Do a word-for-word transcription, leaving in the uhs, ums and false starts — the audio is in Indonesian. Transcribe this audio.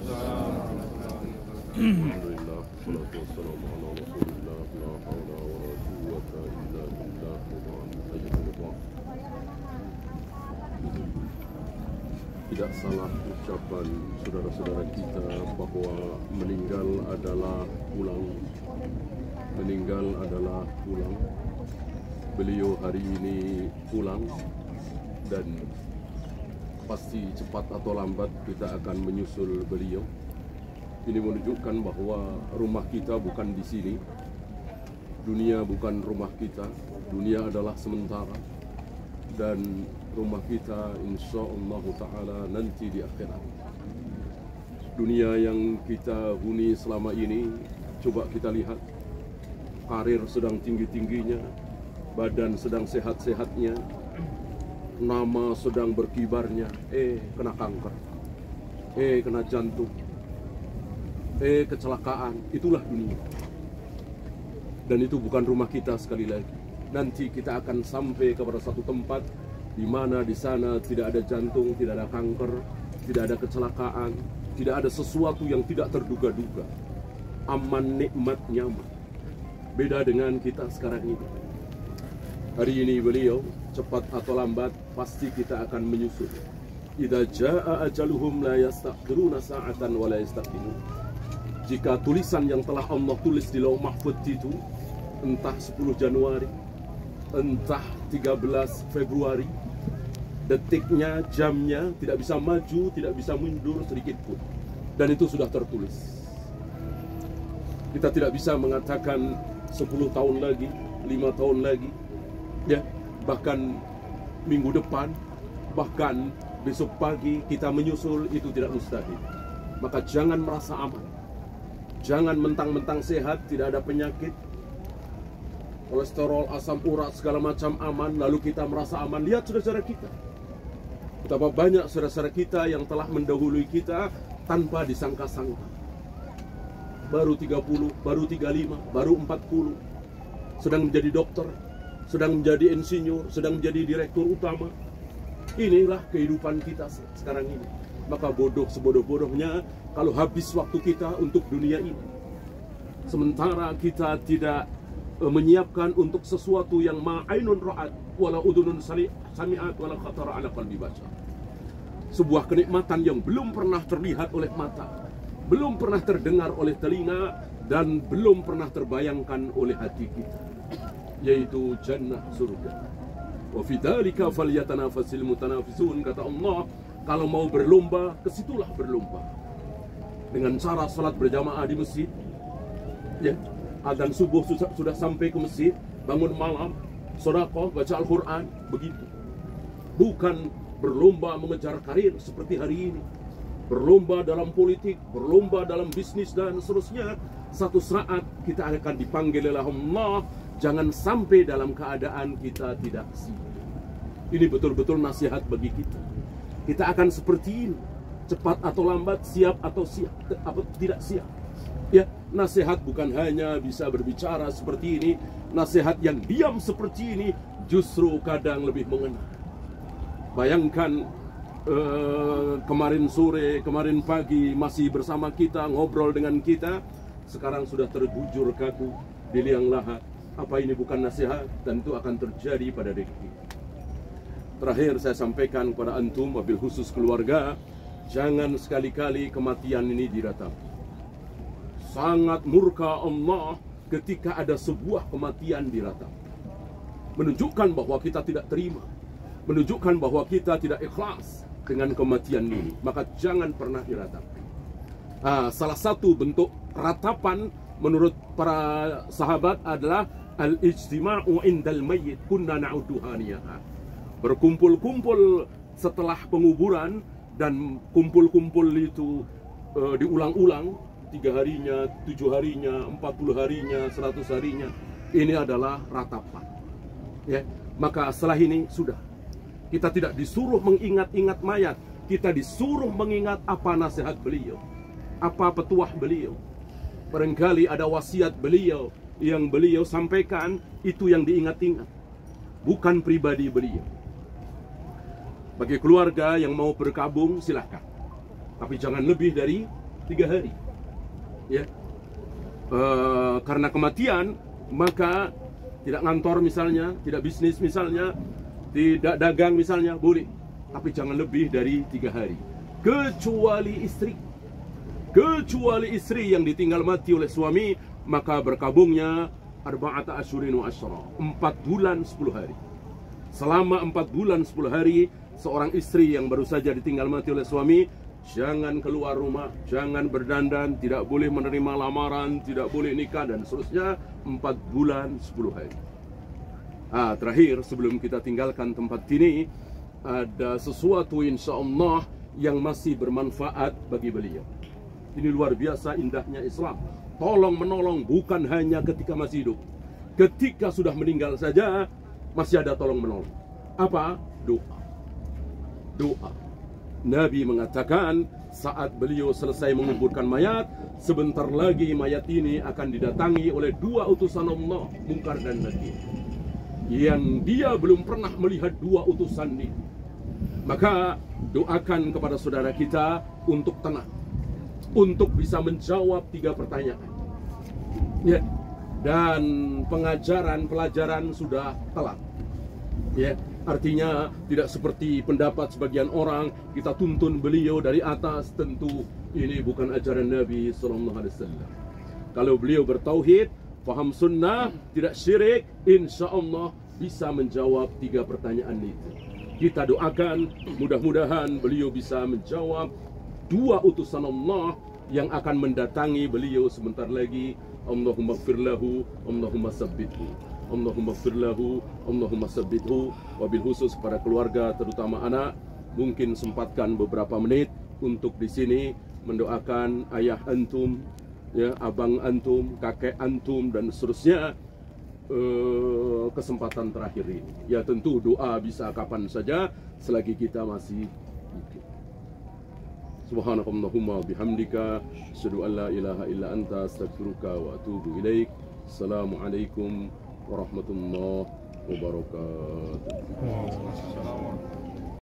Alhamdulillah, wassalatu wassalamu ala Rasulillah, la haula wala quwwata illa billah, Alhamdulillah. Tidak salah ucapan saudara-saudara kita bahwa meninggal adalah pulang. Meninggal adalah pulang. Beliau hari ini pulang dan pasti cepat atau lambat kita akan menyusul beliau. Ini menunjukkan bahwa rumah kita bukan di sini. Dunia bukan rumah kita. Dunia adalah sementara. Dan rumah kita insyaallah ta'ala nanti di akhirat. Dunia yang kita huni selama ini, coba kita lihat. Karir sedang tinggi-tingginya, badan sedang sehat-sehatnya, nama sedang berkibarnya, eh kena kanker, eh kena jantung, eh kecelakaan. Itulah dunia. Dan itu bukan rumah kita sekali lagi. Nanti kita akan sampai kepada satu tempat di mana di sana tidak ada jantung, tidak ada kanker, tidak ada kecelakaan, tidak ada sesuatu yang tidak terduga-duga. Aman, nikmat, nyaman. Beda dengan kita sekarang ini. Hari ini beliau cepat atau lambat pasti kita akan menyusul. Idza jaa ajaluhum la yastaqdiruna sa'atan wa la yastaqdimun. Jika tulisan yang telah Allah tulis di Lauh Mahfuz itu, entah sepuluh Januari, entah tiga belas Februari, detiknya, jamnya tidak bisa maju, tidak bisa mundur sedikit pun. Dan itu sudah tertulis. Kita tidak bisa mengatakan sepuluh tahun lagi, lima tahun lagi, ya, bahkan minggu depan, bahkan besok pagi kita menyusul, itu tidak mustahil. Maka jangan merasa aman. Jangan mentang-mentang sehat, tidak ada penyakit, kolesterol, asam urat, segala macam aman, lalu kita merasa aman. Lihat saudara-saudara kita. Betapa banyak saudara-saudara kita yang telah mendahului kita tanpa disangka-sangka. Baru tiga puluh, baru tiga puluh lima, baru empat puluh. Sedang menjadi dokter, sedang menjadi insinyur, sedang menjadi direktur utama. Inilah kehidupan kita sekarang ini. Maka bodoh sebodoh-bodohnya kalau habis waktu kita untuk dunia ini. Sementara kita tidak menyiapkan untuk sesuatu yang ma'ainun ra'at wala udhunun sami'at wala khatara ala qalbi bashar. Sebuah kenikmatan yang belum pernah terlihat oleh mata, belum pernah terdengar oleh telinga, dan belum pernah terbayangkan oleh hati kita, yaitu jannah, surga. Wa fi dzalika falyatanafasil mutanafisun, kata Allah. Kalau mau berlomba, kesitulah berlomba. Dengan cara salat berjamaah di masjid, ya, adzan subuh sudah, sudah sampai ke masjid, bangun malam, sedekah, baca Al-Quran, begitu. Bukan berlomba mengejar karir seperti hari ini. Berlomba dalam politik, berlomba dalam bisnis, dan seterusnya. Satu saat kita akan dipanggil oleh Allah. Jangan sampai dalam keadaan kita tidak siap. Ini betul-betul nasihat bagi kita. Kita akan seperti ini. Cepat atau lambat, siap atau siap, atau tidak siap. Ya, nasihat bukan hanya bisa berbicara seperti ini. Nasihat yang diam seperti ini justru kadang lebih mengena. Bayangkan uh, kemarin sore, kemarin pagi masih bersama kita, ngobrol dengan kita. Sekarang sudah terbujur kaku di liang lahat. Apa ini bukan nasihat? Dan itu akan terjadi pada diri kita. Terakhir saya sampaikan kepada antum, wabil khusus keluarga, jangan sekali-kali kematian ini didatang. Sangat murka Allah ketika ada sebuah kematian didatang. Menunjukkan bahwa kita tidak terima, menunjukkan bahwa kita tidak ikhlas dengan kematian ini. Maka jangan pernah diratap. Nah, salah satu bentuk ratapan menurut para sahabat adalah al-ijtima'u indal mayyit kunna na'uduha niyaha. Berkumpul-kumpul setelah penguburan, dan kumpul-kumpul itu e, diulang-ulang, tiga harinya, tujuh harinya, empat puluh harinya, seratus harinya. Ini adalah ratapan. Ya, maka setelah ini sudah. Kita tidak disuruh mengingat-ingat mayat, kita disuruh mengingat apa nasihat beliau, apa petuah beliau. Barangkali ada wasiat beliau yang beliau sampaikan, itu yang diingat-ingat, bukan pribadi beliau. Bagi keluarga yang mau bergabung, silahkan. Tapi jangan lebih dari tiga hari. Ya, e, karena kematian maka tidak ngantor misalnya, tidak bisnis misalnya, tidak dagang misalnya, boleh. Tapi jangan lebih dari tiga hari. Kecuali istri. Kecuali istri yang ditinggal mati oleh suami, maka berkabungnya arba'ata asyurin wa asyra, empat bulan sepuluh hari. Selama empat bulan sepuluh hari, seorang istri yang baru saja ditinggal mati oleh suami, jangan keluar rumah, jangan berdandan, tidak boleh menerima lamaran, tidak boleh nikah, dan seterusnya. Empat bulan sepuluh hari. Ah, terakhir, sebelum kita tinggalkan tempat ini, ada sesuatu insya Allah yang masih bermanfaat bagi beliau. Ini luar biasa indahnya Islam. Tolong menolong bukan hanya ketika masih hidup. Ketika sudah meninggal saja masih ada tolong menolong. Apa? Doa. Doa. Nabi mengatakan saat beliau selesai menguburkan mayat, sebentar lagi mayat ini akan didatangi oleh dua utusan Allah, Munkar dan Nakir, yang dia belum pernah melihat dua utusan ini. Maka doakan kepada saudara kita untuk tenang, untuk bisa menjawab tiga pertanyaan. Ya, dan pengajaran pelajaran sudah telat. Ya, artinya tidak seperti pendapat sebagian orang kita tuntun beliau dari atas. Tentu ini bukan ajaran Nabi Sallallahu Alaihi Wasallam. Kalau beliau bertauhid, paham sunnah, tidak syirik, insya Allah bisa menjawab tiga pertanyaan itu. Kita doakan mudah-mudahan beliau bisa menjawab dua utusan Allah yang akan mendatangi beliau sebentar lagi. Allahumma ighfir lahu, Allahumma sabbithu. Allahumma ighfir lahu, Allahumma sabbithu. Wabil khusus para keluarga, terutama anak, mungkin sempatkan beberapa menit untuk di sini mendoakan ayah antum, ya, abang antum, kakek antum, dan seterusnya. Uh, kesempatan terakhir ini, ya tentu doa bisa kapan saja selagi kita masih hidup. Subhanakallahumma bihamdika asyhadu an la ilaha illa anta astaghfiruka wa atubu ilaik. Assalamualaikum warahmatullahi wabarakatuh.